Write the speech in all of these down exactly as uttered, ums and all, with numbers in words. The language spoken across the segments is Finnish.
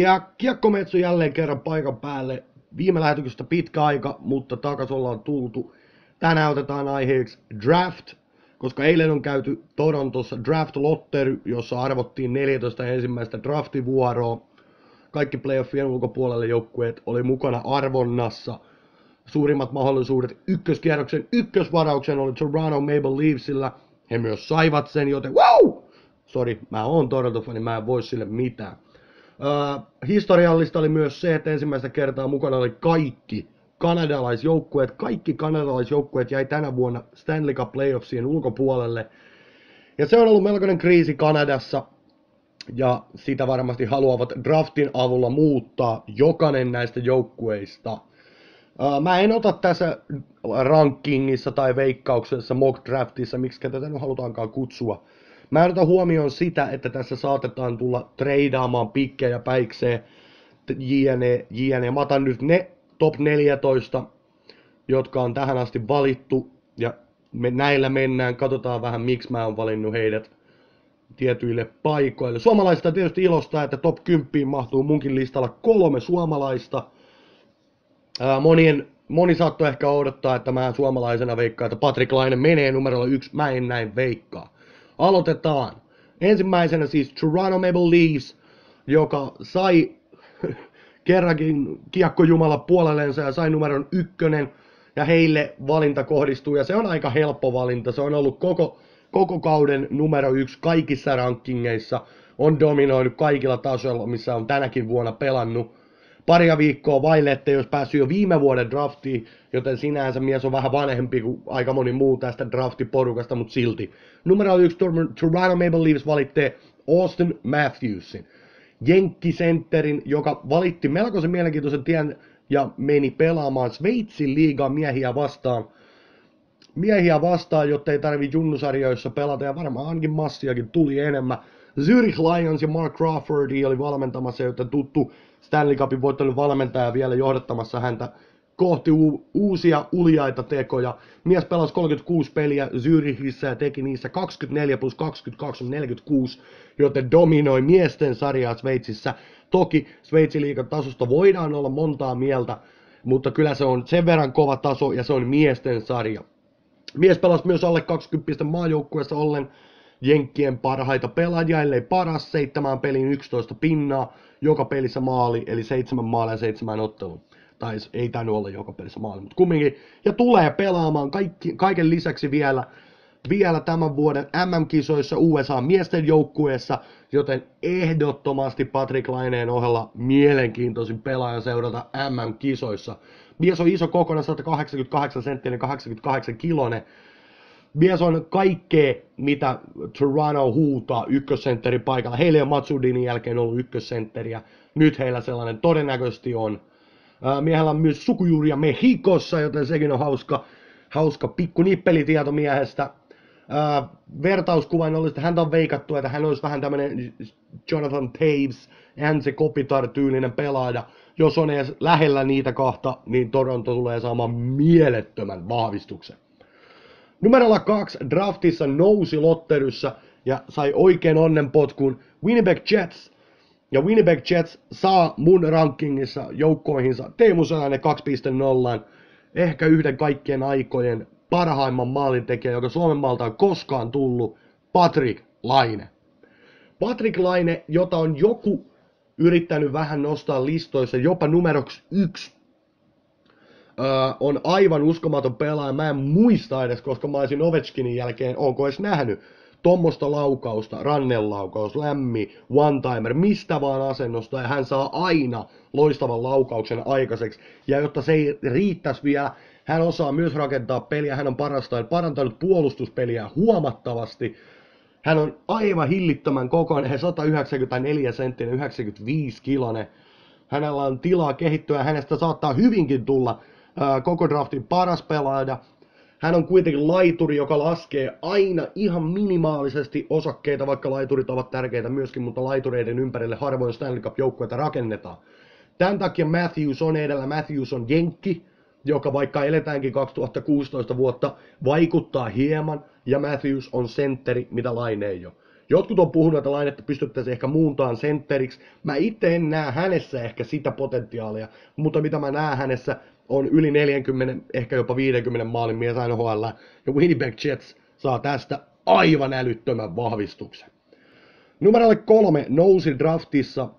Ja Kiekkometsu jälleen kerran paikan päälle. Viime lähetyksestä pitkä aika, mutta takas ollaan tultu. Tänään otetaan aiheeksi draft, koska eilen on käyty Torontossa draft-lottery, jossa arvottiin neljätoista ensimmäistä draftivuoroa. Kaikki playoffien ulkopuolelle joukkueet oli mukana arvonnassa. Suurimmat mahdollisuudet ykköskierroksen ykkösvarauksen oli Toronto Maple Leafsillä. He myös saivat sen, joten wow! Sori, mä oon Toronto-fani, mä en voi sille mitään. Uh, historiallista oli myös se, että ensimmäistä kertaa mukana oli kaikki kanadalaisjoukkueet. Kaikki kanadalaisjoukkueet jäi tänä vuonna Stanley Cup Playoffsien ulkopuolelle. Ja se on ollut melkoinen kriisi Kanadassa. Ja sitä varmasti haluavat draftin avulla muuttaa jokainen näistä joukkueista. Uh, mä en ota tässä rankingissa tai veikkauksessa, mock draftissa, miksi tätä nyt halutaankaan kutsua. Mä en ota huomioon sitä, että tässä saatetaan tulla treidaamaan pikkejä päikseen, jne, jne. Mä otan nyt ne top neljätoista, jotka on tähän asti valittu, ja me näillä mennään, katsotaan vähän miksi mä oon valinnut heidät tietyille paikoille. Suomalaista tietysti ilostaa, että top kymmenen mahtuu munkin listalla kolme suomalaista. Ää, monien, moni saattoi ehkä odottaa, että mä suomalaisena veikkaan, että Patrik Laine menee numerolla yksi, mä en näin veikkaa. Aloitetaan. Ensimmäisenä siis Toronto Maple Leafs, joka sai kerrankin kiekkojumala puolellensa ja sai numeron ykkönen. Ja heille valinta kohdistuu, ja se on aika helppo valinta. Se on ollut koko, koko kauden numero yksi kaikissa rankingeissa. On dominoinut kaikilla tasoilla, missä on tänäkin vuonna pelannut. Paria viikkoa vaille, ettei olisi päässyt jo viime vuoden draftiin, joten sinänsä mies on vähän vanhempi kuin aika moni muu tästä draftiporukasta, mutta silti. Numero yksi Toronto Maple Leafs valittee Auston Matthewsin, jenkkisentterin, joka valitti melkoisen mielenkiintoisen tien ja meni pelaamaan Sveitsin liigan miehiä vastaan. Miehiä vastaan, jotta ei tarvi junnusarjoissa pelata, ja varmaan ainakin massiakin tuli enemmän. Zurich Lions ja Mark Crawford oli valmentamassa, joten tuttu Stanley Cupin voittanut valmentaja vielä johdattamassa häntä kohti u- uusia uljaita tekoja. Mies pelasi kolmekymmentäkuusi peliä Zürichissä ja teki niissä kaksikymmentäneljä plus kaksikymmentäkaksi on neljäkymmentäkuusi, joten dominoi miesten sarjaa Sveitsissä. Toki Sveitsin liigan tasosta voidaan olla montaa mieltä, mutta kyllä se on sen verran kova taso ja se on miesten sarja. Mies pelasi myös alle kaksikymmentä maajoukkueessa ollen jenkkien parhaita pelaajia, ellei paras, seitsemän peliin yksitoista pinnaa, joka pelissä maali, eli seitsemän maalia ja seitsemän ottelun. Tai ei tainnut olla joka pelissä maali, mutta kumminkin. Ja tulee pelaamaan kaikki, kaiken lisäksi vielä, vielä tämän vuoden M M-kisoissa U S A miesten joukkueessa, joten ehdottomasti Patrik Laineen ohella mielenkiintoisin pelaaja seurata M M-kisoissa. Mies on iso kokonaan, sata kahdeksankymmentäkahdeksan senttinen, kahdeksankymmentäkahdeksan kilonen. Mies on kaikkea, mitä Toronto huutaa ykkössentterin paikalla. Heillä ei ole Matsudinin jälkeen ollut ykkössentteriä. Nyt heillä sellainen todennäköisesti on. Miehellä on myös sukujuuria Mexicossa, joten sekin on hauska, hauska pikku nippelitieto miehestä. Vertauskuvain olisi, että häntä on veikattu, että hän olisi vähän tämmöinen Jonathan Toews, hän se Kopitar-tyylinen pelaaja. Jos on edes lähellä niitä kahta, niin Toronto tulee saamaan mielettömän vahvistuksen. Numerolla kaksi draftissa nousi lotteryssä ja sai oikein onnenpotkun Winnipeg Jets. Ja Winnipeg Jets saa mun rankingissa joukkoihinsa Teemu Selänne kaksi piste nolla, ehkä yhden kaikkien aikojen parhaimman maalintekijä, joka Suomen maalta on koskaan tullut, Patrik Laine. Patrik Laine, jota on joku yrittänyt vähän nostaa listoissa jopa numeroksi yksi. Öö, on aivan uskomaton pelaaja. Mä en muista edes, koska mä olisin Ovechkinin jälkeen, onko edes nähnyt tommosta laukausta, rannelaukaus, lämmi, one-timer, mistä vaan asennosta, ja hän saa aina loistavan laukauksen aikaiseksi. Ja jotta se ei riittäisi vielä, hän osaa myös rakentaa peliä, hän on parastaan parantanut puolustuspeliä huomattavasti. Hän on aivan hillittömän kokoinen, sata yhdeksänkymmentäneljä senttinen, yhdeksänkymmentäviisi kilonen. Hänellä on tilaa kehittyä, hänestä saattaa hyvinkin tulla ää, koko draftin paras pelaaja. Hän on kuitenkin laituri, joka laskee aina ihan minimaalisesti osakkeita, vaikka laiturit ovat tärkeitä myöskin, mutta laitureiden ympärille harvoin Stanley Cup-joukkueita rakennetaan. Tämän takia Matthews on edellä. Matthews on jenkki, joka vaikka eletäänkin kaksituhattakuusitoista vuotta, vaikuttaa hieman, ja Matthews on sentteri, mitä Laine ei ole. Jotkut on puhunut, että Lainetta pystyttäisiin ehkä muuntaan sentteriksi. Mä itse en näe hänessä ehkä sitä potentiaalia, mutta mitä mä näen hänessä on yli neljäkymmentä, ehkä jopa viisikymmentä maalin mies N H L, ja Winnipeg Jets saa tästä aivan älyttömän vahvistuksen. Numeralle kolme nousi draftissa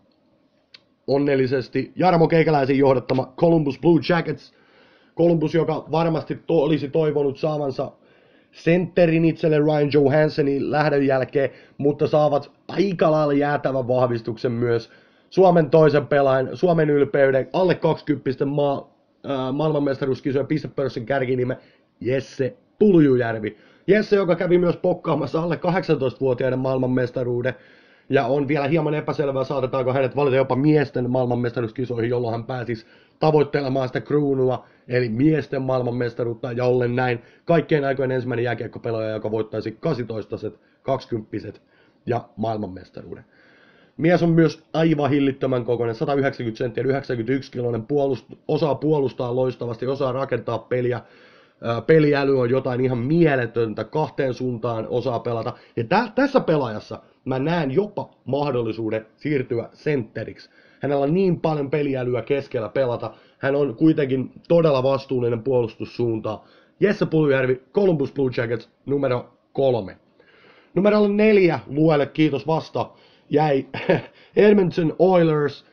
onnellisesti Jarmo Keikäläisen johdattama Columbus Blue Jackets. Columbus, joka varmasti to- olisi toivonut saavansa sentterin itselle Ryan Johanssonin lähdön jälkeen, mutta saavat aika lailla jäätävän vahvistuksen myös Suomen toisen pelaajan, Suomen ylpeyden, alle kaksikymmentä maa, äh, maailmanmestaruuskisojen pistepörssin kärkinime Jesse Puljujärvi. Jesse, joka kävi myös pokkaamassa alle kahdeksantoistavuotiaiden maailmanmestaruuden, ja on vielä hieman epäselvää, saatetaanko hänet valita jopa miesten maailmanmestaruuskisoihin, jolloin hän pääsisi tavoittelemaan sitä kruunua, eli miesten maailmanmestaruutta, ja ollen näin kaikkien aikojen ensimmäinen jääkiekkopelaaja, joka voittaisi kahdeksantoistaiset, kaksikymppiset ja maailmanmestaruuden. Mies on myös aivan hillittömän kokoinen, sata yhdeksänkymmentä senttiä, yhdeksänkymmentäyksi kiloinen, puolust- osaa puolustaa loistavasti, osaa rakentaa peliä. Peliäly on jotain ihan mieletöntä, kahteen suuntaan osaa pelata. Ja tä- tässä pelaajassa mä näen jopa mahdollisuuden siirtyä sentteriksi. Hänellä on niin paljon peliälyä keskellä pelata. Hän on kuitenkin todella vastuullinen puolustussuuntaan. Jesse Puljujärvi, Columbus Blue Jackets, numero kolme. Numero neljä luelle, kiitos vasta, jäi Edmonton Oilers,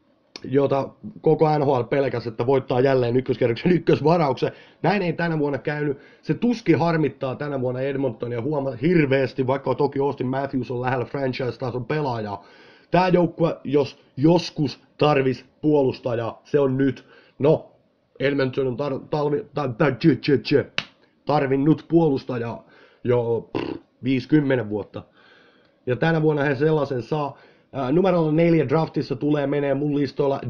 jota koko N H L pelkäsi, että voittaa jälleen ykköskerroksen ykkösvarauksen. Näin ei tänä vuonna käynyt. Se tuski harmittaa tänä vuonna Edmontonia huomaa hirveästi, vaikka toki Austin Matthews on lähellä franchise-tason pelaajaa. Tämä joukkue, jos joskus tarvis puolustajaa, se on nyt. No, Edmonton on tar- talvi, tar- tar- tarvinnut puolustajaa jo pff, viisikymmentä vuotta. Ja tänä vuonna he sellaisen saa. Uh, numerolla neljä draftissa tulee menee mun listoilla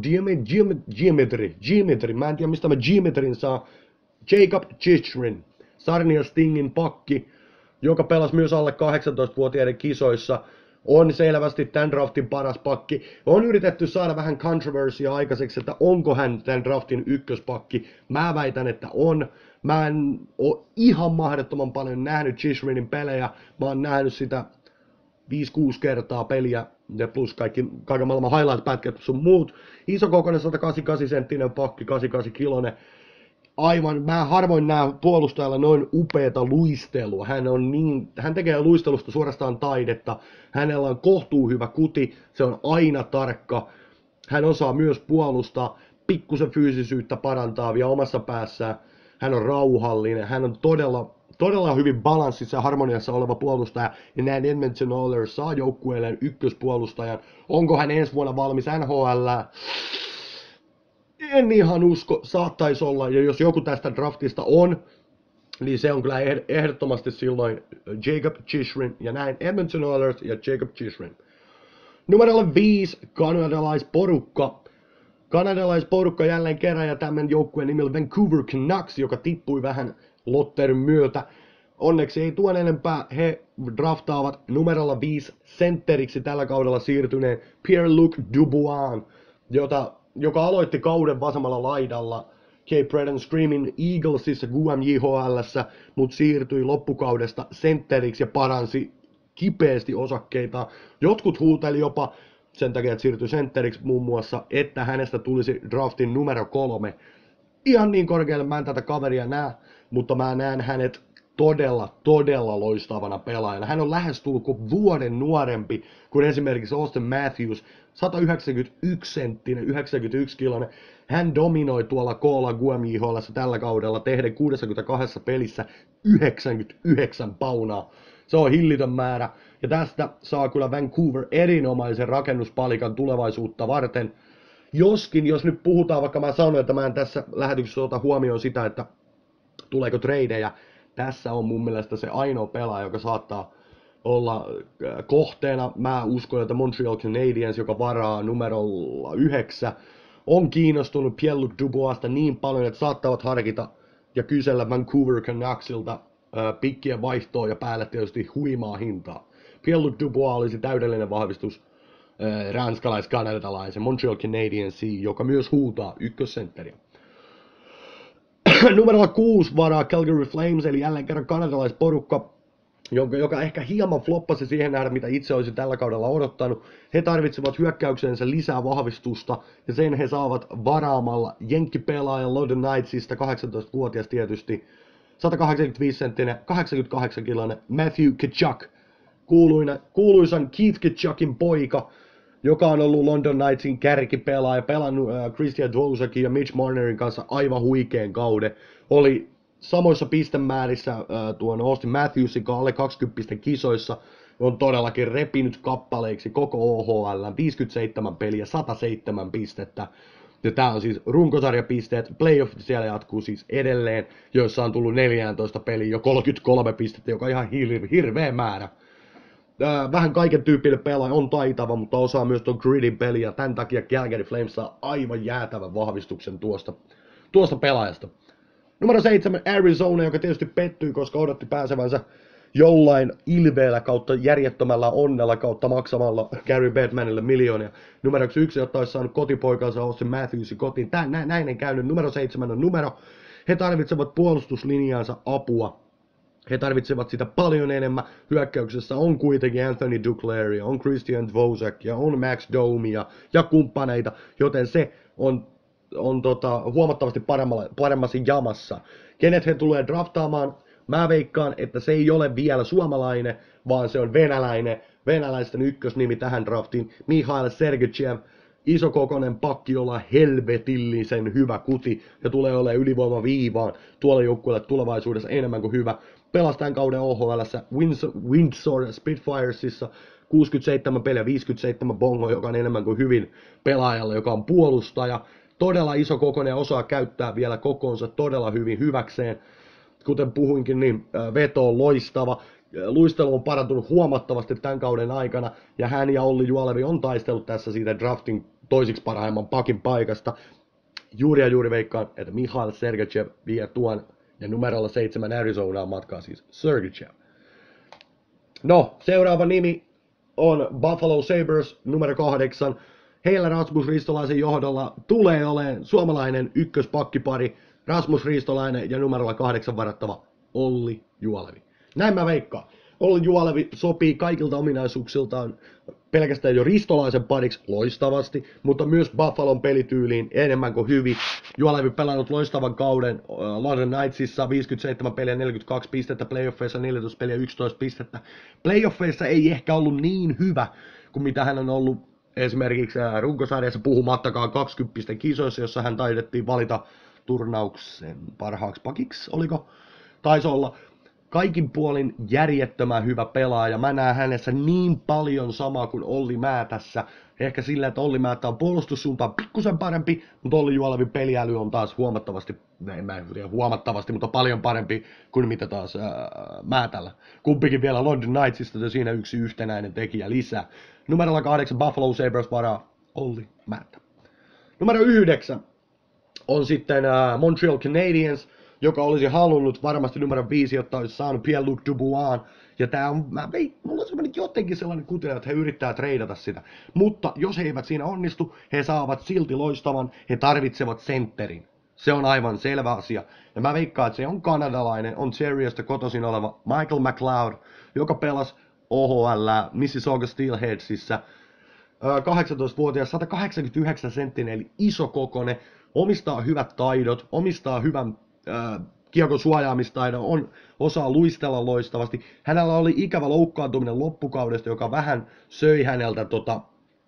Geometry, Geometry, mä en tiedä mistä mä Geometrin saa, Jacob Chichrin, Sarnia Stingin pakki, joka pelasi myös alle kahdeksantoistavuotiaiden kisoissa, on selvästi tämän draftin paras pakki. On yritetty saada vähän controversia aikaiseksi, että onko hän tämän draftin ykköspakki. Mä väitän, että on. Mä en ole ihan mahdottoman paljon nähnyt Chichrinin pelejä, mä oon nähnyt sitä viisi kuusi kertaa peliä, ja plus kaikki, kaiken maailman highlight-pätkät sun muut. Isokokoinen sata kahdeksankymmentäkahdeksan senttinen pakki, kahdeksankymmentäkahdeksan kilonen. Aivan, mä harvoin näen puolustajalla noin upeata luistelua. Hän, on niin, hän tekee luistelusta suorastaan taidetta. Hänellä on kohtuu hyvä kuti, se on aina tarkka. Hän osaa myös puolustaa, pikkusen fyysisyyttä parantaa vielä omassa päässään. Hän on rauhallinen, hän on todella Todella hyvin balanssissa ja harmoniassa oleva puolustaja, ja näin Edmonton Oilers saa joukkueelleen ykköspuolustajan. Onko hän ensi vuonna valmis N H L? En ihan usko, saattaisi olla, ja jos joku tästä draftista on, niin se on kyllä ehdottomasti silloin Jacob Chichrin, ja näin Edmonton Oilers ja Jacob Chichrin. Numerolle viisi, kanadalaisporukka. Kanadalaisporukka jälleen kerran, ja tämän joukkueen nimellä Vancouver Canucks, joka tippui vähän lotterin myötä. Onneksi ei tuon enempää, he draftaavat numerolla viisi sentteriksi tällä kaudella siirtyneen Pierre-Luc Dubois, jota, joka aloitti kauden vasemmalla laidalla Cape Breton and Screaming Eaglesissa G M J H L:ssä, mutta siirtyi loppukaudesta sentteriksi ja paransi kipeästi osakkeitaan. Jotkut huuteli jopa sen takia, että siirtyi sentteriksi muun muassa, että hänestä tulisi draftin numero kolme. Ihan niin korkealle mä en tätä kaveria näe, mutta mä näen hänet todella, todella loistavana pelaajana. Hän on lähestulkoon vuoden nuorempi kuin esimerkiksi Austin Matthews, sata yhdeksänkymmentäyksi senttinen, yhdeksänkymmentäyksi kiloinen. Hän dominoi tuolla koolla G M J H L:ssä tällä kaudella tehden kuudessakymmenessäkahdessa pelissä yhdeksänkymmentäyhdeksän paunaa. Se on hillitön määrä, ja tästä saa kyllä Vancouver erinomaisen rakennuspalikan tulevaisuutta varten. Joskin, jos nyt puhutaan, vaikka mä sanoin, että mä en tässä lähetyksessä ota huomioon sitä, että tuleeko tradeja, tässä on mun mielestä se ainoa pelaaja, joka saattaa olla kohteena. Mä uskon, että Montreal Canadiens, joka varaa numerolla yhdeksän, on kiinnostunut Pierre-Luc Duboisista niin paljon, että saattavat harkita ja kysellä Vancouver Canucksilta äh, pikkien vaihtoa ja päälle tietysti huimaa hintaa. Pierre-Luc Dubois olisi täydellinen vahvistus äh, ranskalais-kanadalaisen Montreal Canadiensiin, joka myös huutaa ykkössentteriä. Numerolla kuusi varaa Calgary Flames, eli jälleen kerran kanadalaisporukka. joka, joka ehkä hieman floppasi siihen nähdä, mitä itse olisi tällä kaudella odottanut. He tarvitsevat hyökkäykseensä lisää vahvistusta, ja sen he saavat varaamalla jenkkipelaajan London Knightsista, kahdeksantoistavuotias tietysti, sata kahdeksankymmentäviisi senttinen, kahdeksankymmentäkahdeksan kiloinen Matthew Tkachuk, kuuluisan Keith Tkachukin poika, joka on ollut London Knightsin kärkipelaaja, pelannut äh, Christian Dvořákin ja Mitch Marnerin kanssa aivan huikean kauden. Oli samoissa pistemäärissä äh, tuon Austin Matthewsin kanssa alle kaksikymmentä kisoissa. On todellakin repinyt kappaleiksi koko O H L, viisikymmentäseitsemän peliä, sata seitsemän pistettä. Ja tää on siis runkosarjapisteet, playoff siellä jatkuu siis edelleen, joissa on tullut neljätoista peliä jo kolmekymmentäkolme pistettä, joka on ihan hir- hirveä määrä. Vähän kaiken tyyppinen pelaaja, on taitava, mutta osaa myös tuon gridin peliä. Tämän takia Calgary Flames saa aivan jäätävän vahvistuksen tuosta, tuosta pelaajasta. Numero seitsemän Arizona, joka tietysti pettyi, koska odotti pääsevänsä jollain ilveellä kautta järjettömällä onnella kautta maksamalla Gary Bettmanille miljoonia. Numero yksi, jotta olisi saanut kotipoikansa Austin Matthewsin kotiin. Tää, nä, näin ei käynyt. Numero seitsemän on numero. He tarvitsevat puolustuslinjaansa apua. He tarvitsevat sitä paljon enemmän. Hyökkäyksessä on kuitenkin Anthony Duclair, on Christian Dvořák ja on Max Domia ja kumppaneita, joten se on, on tota, huomattavasti paremmassa jamassa. Kenet he tulee draftaamaan? Mä veikkaan, että se ei ole vielä suomalainen, vaan se on venäläinen. Venäläisten ykkösnimi tähän draftiin, Mihail Sergeyev. Isokokoinen pakki, jolla on helvetillisen hyvä kuti ja tulee olemaan ylivoima viivaan tuolle joukkueelle tulevaisuudessa enemmän kuin hyvä. Pelasi tämän kauden O H L:ssä Windsor, Windsor Spitfiresissa kuusikymmentäseitsemän peliä, viisikymmentäseitsemän bongoa, joka on enemmän kuin hyvin pelaajalle, joka on puolustaja. Todella iso kokoinen ja osaa käyttää vielä kokoonsa todella hyvin hyväkseen. Kuten puhuinkin, niin veto on loistava. Luistelu on parantunut huomattavasti tämän kauden aikana, ja hän ja Olli Juolevi on taistellut tässä siitä draftin toisiksi parhaimman pakin paikasta. Juuri ja juuri veikkaan, että Mihail Sergeyev vie tuon, ja numerolla seitsemän Arizonaan matkaa siis Sergeyev. No, seuraava nimi on Buffalo Sabres, numero kahdeksan. Heillä Rasmus Ristolaisen johdolla tulee olemaan suomalainen ykköspakkipari, Rasmus Ristolainen ja numerolla kahdeksan varattava Olli Juolevi. Näin mä veikkaan. Olli Juolevi sopii kaikilta ominaisuuksiltaan pelkästään jo Ristolaisen pariksi loistavasti, mutta myös Buffalon pelityyliin enemmän kuin hyvin. Juolevi pelannut loistavan kauden London Knightsissa, viisikymmentäseitsemän peliä, neljäkymmentäkaksi pistettä, playoffeissa neljätoista peliä, yksitoista pistettä. Playoffeissa ei ehkä ollut niin hyvä kuin mitä hän on ollut esimerkiksi runkosarjassa, puhumattakaan kaksikymmentä kisoissa, jossa hän taidettiin valita turnauksen parhaaksi pakiksi, oliko? Taisi olla. Kaikin puolin järjettömän hyvä pelaaja. Mä näen hänessä niin paljon samaa kuin Olli Määtässä. Ehkä sillä, että Olli Määttä on puolustussuuntaan pikkusen parempi, mutta Olli Juolevin peliäly on taas huomattavasti, en mä tiedä huomattavasti, mutta paljon parempi kuin mitä taas ää, Määtällä. Kumpikin vielä London Knightsista, ja siinä yksi yhtenäinen tekijä lisää. Numerolla kahdeksan Buffalo Sabres varaa Olli Määttä. Numero yhdeksän on sitten ää, Montreal Canadiens, joka olisi halunnut varmasti numero viisi, jotta olisi saanut Pierre-Luc Dubois. Ja tää on, mä vein, mulla on semmoinen jotenkin sellainen kutila, että he yrittää treidata sitä. Mutta jos he eivät siinä onnistu, he saavat silti loistavan, he tarvitsevat sentterin. Se on aivan selvä asia. Ja mä veikkaan, että se on kanadalainen, on Ontariosta kotoisin oleva Michael McLeod, joka pelasi O H L Mississauga Steelheadsissä. kahdeksantoistavuotias, sata kahdeksankymmentäyhdeksän senttinen, eli iso kokoinen, omistaa hyvät taidot, omistaa hyvän Äh, kiekon suojaamistaidon, on, osaa luistella loistavasti. Hänellä oli ikävä loukkaantuminen loppukaudesta, joka vähän söi häneltä tota,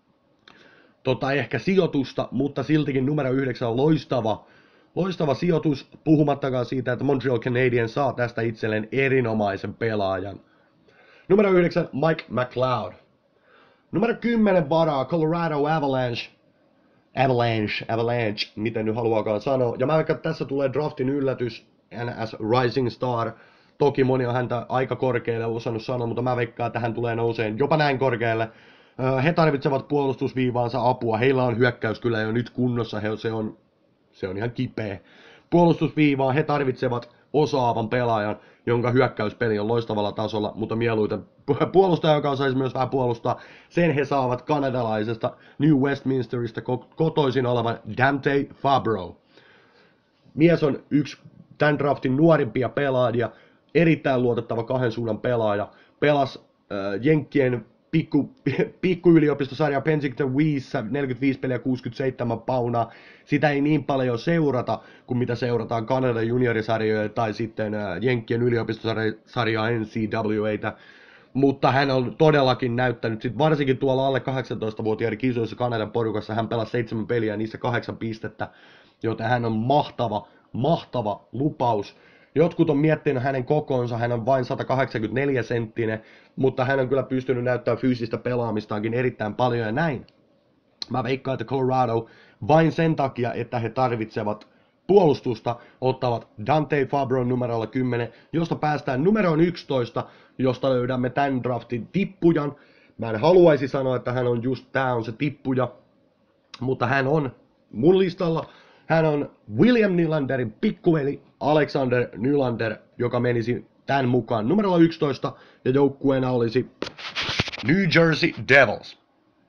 tota ehkä sijoitusta, mutta siltikin numero yhdeksän on loistava, loistava sijoitus, puhumattakaan siitä, että Montreal Canadiens saa tästä itselleen erinomaisen pelaajan. Numero yhdeksän Mike McLeod. Numero kymmenen varaa Colorado Avalanche. Avalanche, Avalanche, miten nyt haluaakaan sanoa. Ja mä vaikka tässä tulee draftin yllätys, N S Rising Star. Toki moni on häntä aika korkealle osannut sanoa, mutta mä veikkaan, että hän tulee nouseen jopa näin korkealle. He tarvitsevat puolustusviivaansa apua. Heillä on hyökkäys kyllä jo nyt kunnossa, he, se, on, se on ihan kipeä. Puolustusviivaa he tarvitsevat osaavan pelaajan, jonka hyökkäyspeli on loistavalla tasolla, mutta mieluiten puolustaja, joka osaisi myös vähän puolustaa. Sen he saavat kanadalaisesta New Westminsteristä kotoisin olevan Dante Fabro. Mies on yksi tämän draftin nuorimpia pelaajia, erittäin luotettava kahden suunnan pelaaja. Pelasi äh, Jenkkien pikku, pikkuyliopistosarja Penticton Wiissä neljäkymmentäviisi peliä kuusikymmentäseitsemän paunaa. Sitä ei niin paljon seurata kuin mitä seurataan Kanadan juniorisarjoja tai sitten äh, Jenkkien yliopistosarjaa N C W A:tä. Mutta hän on todellakin näyttänyt, sit varsinkin tuolla alle kahdeksantoistavuotiaiden kisoissa Kanadan porukassa, hän pelasi seitsemän peliä, niissä kahdeksan pistettä, joten hän on mahtava, mahtava lupaus. Jotkut on miettinyt hänen kokonsa, hän on vain sata kahdeksankymmentäneljä senttinen, mutta hän on kyllä pystynyt näyttämään fyysistä pelaamistaankin erittäin paljon ja näin. Mä veikkaan, että Colorado vain sen takia, että he tarvitsevat puolustusta, ottavat Dante Fabron numerolla kymmenen, josta päästään numeroon yksitoista, josta löydämme tämän draftin tippujan. Mä en haluaisi sanoa, että hän on just tää on se tippuja, mutta hän on mun listalla. Hän on William Nylanderin pikkuveli Alexander Nylander, joka menisi tämän mukaan numerolla yksitoista, ja joukkueena olisi New Jersey Devils.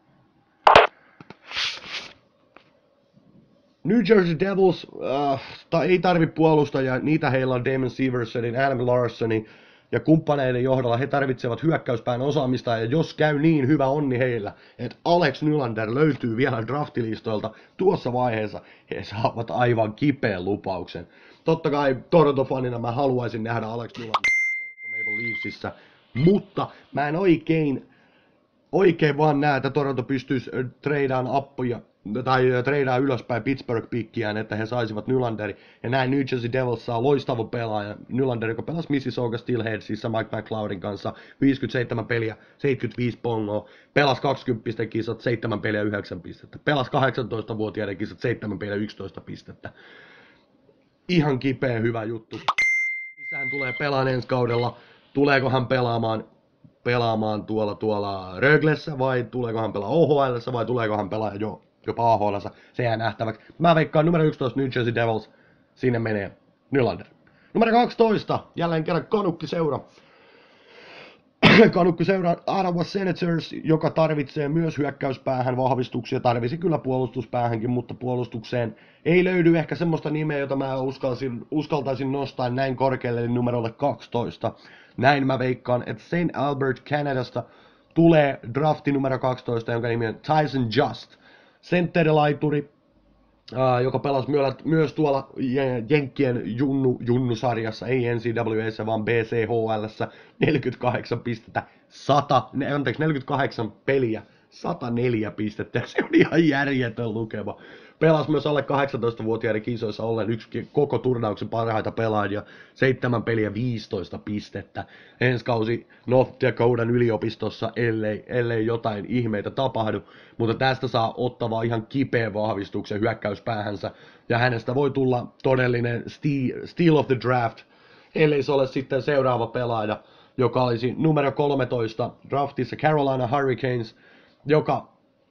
New Jersey Devils äh, ta, ei tarvi puolustajia, niitä heillä on Damon Seversonin, Adam Larsonin ja kumppaneiden johdolla. He tarvitsevat hyökkäyspään osaamista, ja jos käy niin, hyvä onni heillä, että Alex Nylander löytyy vielä draftilistoilta tuossa vaiheessa, he saavat aivan kipeän lupauksen. Totta kai Toronto-fanina mä haluaisin nähdä Alex Nylander Toronto Maple Leafsissä, mutta mä en oikein, oikein vaan näe, että Toronto pystyisi treidaan appuja tai treidaa ylöspäin Pittsburgh-pikkiään, että he saisivat Nylanderin. Ja näin New Jersey Devils saa loistava pelaaja. Nylander, joka pelasi Mississauga Steelheadsissa Mike McLeodin kanssa viisikymmentäseitsemän peliä, seitsemänkymmentäviisi pongoa. Pelasi kaksikymmentä kisat, seitsemän peliä, yhdeksän pistettä. Pelasi kahdeksantoistavuotiaiden kisat, seitsemän peliä, yksitoista pistettä. Ihan kipeä hyvä juttu. Missä hän tulee pelaamaan ensi kaudella? Tuleeko hän pelaamaan pelaamaan tuolla, tuolla Röglessä vai tuleeko hän pelaa O H L:ssä vai tuleeko hän pelaa jo jopa A H L:ssä, se jää nähtäväksi. Mä veikkaan numero yksitoista New Jersey Devils, sinne menee Nylander. Numero kaksitoista, jälleen kerran Kanukki-seura. Kanukki-seura Ottawa Senators, joka tarvitsee myös hyökkäyspäähän vahvistuksia, tarvisi kyllä puolustuspäähänkin, mutta puolustukseen ei löydy ehkä semmoista nimeä, jota mä uskaltaisin, uskaltaisin nostaa näin korkealle, eli numerolle kaksitoista. Näin mä veikkaan, että Saint Albert Canadasta tulee drafti numero kaksitoista, jonka nimi on Tyson Just. Sentterilaituri, uh, joka pelasi myös tuolla Jenkkien junnu, junnusarjassa, ei N C W A:ssä, vaan B C H L:ssä, neljäkymmentäkahdeksan pistettä, sata, anteeksi, neljäkymmentäkahdeksan peliä, sata neljä pistettä, se on ihan järjetön lukema. Pelasi myös alle kahdeksantoistavuotiaiden kisoissa ollen yksi koko turnauksen parhaita pelaajia, seitsemän peliä, viisitoista pistettä. Ensi kausi North Dakotan yliopistossa, ellei, ellei jotain ihmeitä tapahdu, mutta tästä saa Ottava ihan kipeän vahvistuksen hyökkäyspäähänsä, ja hänestä voi tulla todellinen steal, steal of the draft, ellei se ole sitten seuraava pelaaja, joka olisi numero kolmetoista draftissa Carolina Hurricanes, joka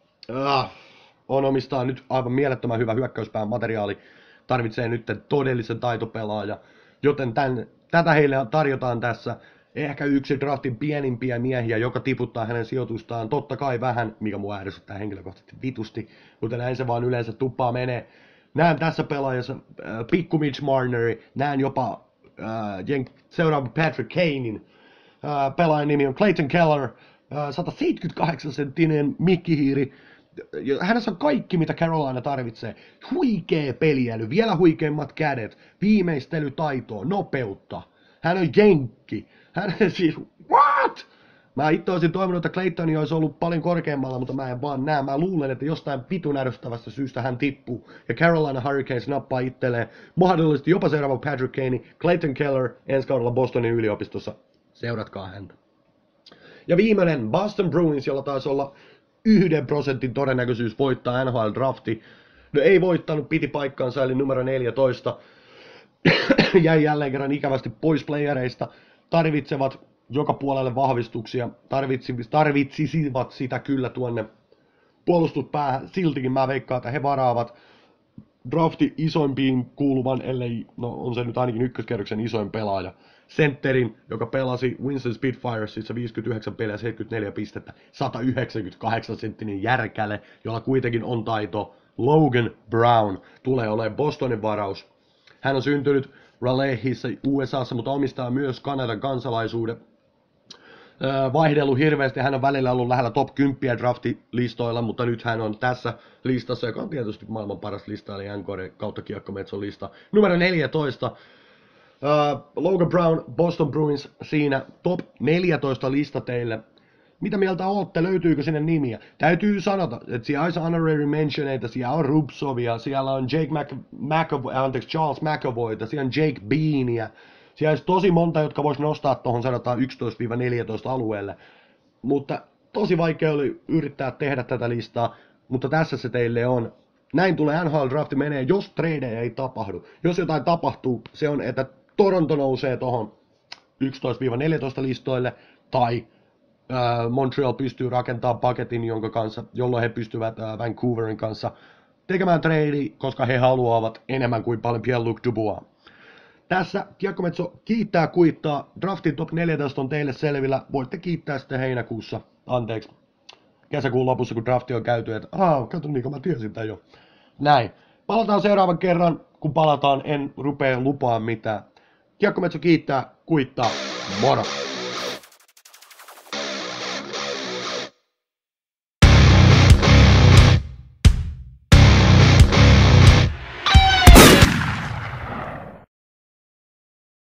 äh, on omistaa nyt aivan mielettömän hyvä hyökkäyspään materiaali, tarvitsee nyt todellisen taitopelaaja, joten tämän, tätä heille tarjotaan tässä. Ehkä yksi draftin pienimpiä miehiä, joka tiputtaa hänen sijoitustaan, totta kai vähän, mikä mua ärsyttää henkilökohtaisesti vitusti, mutta näin se vaan yleensä tuppaa menee. Näen tässä pelaajassa äh, pikku Mitch Marneri, näen jopa äh, seuraava Patrick Kanein, äh, pelaajan nimi on Clayton Keller, äh, sata seitsemänkymmentäkahdeksan senttinen mikkihiiri. Hänessä on kaikki, mitä Carolina tarvitsee. Huikee peliäly, vielä huikeimmat kädet, viimeistelytaitoa, nopeutta. Hän on jenkki. Hän on siis, what? Mä itse olisin toivonut, että Clayton olisi ollut paljon korkeammalla, mutta mä en vaan näe. Mä luulen, että jostain vitun ärsyttävästä syystä hän tippuu. Ja Carolina Hurricanes nappaa itselleen mahdollisesti jopa seuraava Patrick Kane, Clayton Keller ensi kaudella Bostonin yliopistossa. Seuratkaa häntä. Ja viimeinen Boston Bruins, jolla taisi olla yhden prosentin todennäköisyys voittaa N H L-drafti. No ei voittanut, piti paikkaansa, eli numero neljätoista. Jäi jälleen kerran ikävästi pois playereista. Tarvitsevat joka puolelle vahvistuksia. Tarvitsisivat sitä kyllä tuonne puolustuspäähän. Siltikin mä veikkaan, että he varaavat drafti isoimpiin kuuluvan, ellei, no on se nyt ainakin ykköskerroksen isoin pelaaja. Sentterin, joka pelasi Winston Spitfiresissa viisikymmentäyhdeksän peliä, seitsemänkymmentäneljä pistettä, sata yhdeksänkymmentäkahdeksan senttinen järkäle, jolla kuitenkin on taito. Logan Brown tulee olemaan Bostonin varaus. Hän on syntynyt Raleighissa U S A:ssa, mutta omistaa myös Kanadan kansalaisuuden. Öö, vaihdellut hirveästi, hän on välillä ollut lähellä top kymmenen draftilistoilla, mutta nyt hän on tässä listassa, joka on tietysti maailman paras lista, eli N K R kautta Kiekkometson lista. Numero neljätoista, öö, Logan Brown, Boston Bruins, siinä top neljätoista lista teille. Mitä mieltä olette? Löytyykö sinne nimiä? Täytyy sanota, että siellä on honorary mentioneita, siellä on Rubsovia, siellä on Jake Mc, McAvoy, anteeksi, Charles McAvoyta, siellä on Jake Beania. Siellä olisi tosi monta, jotka voisi nostaa tuohon sanotaan yksitoista neljätoista alueelle. Mutta tosi vaikea oli yrittää tehdä tätä listaa, mutta tässä se teille on. Näin tulee N H L-drafti menee, jos tradeja ei tapahdu. Jos jotain tapahtuu, se on, että Toronto nousee tuohon yksitoista neljätoista listoille, tai Montreal pystyy rakentamaan paketin, jonka kanssa, jolloin he pystyvät Vancouverin kanssa tekemään trade, koska he haluavat enemmän kuin paljon Pierre-Luc Dubois. Tässä Kiekkometso kiittää kuittaa. Draftin top neljätoista on teille selvillä. Voitte kiittää sitten heinäkuussa, anteeksi, kesäkuun lopussa, kun drafti on käyty, että aah, kato niin kuin mä tiesin tämän jo. Näin. Palataan seuraavan kerran. Kun palataan, en rupea lupaa mitään. Kiekkometso kiittää, kuittaa, moro!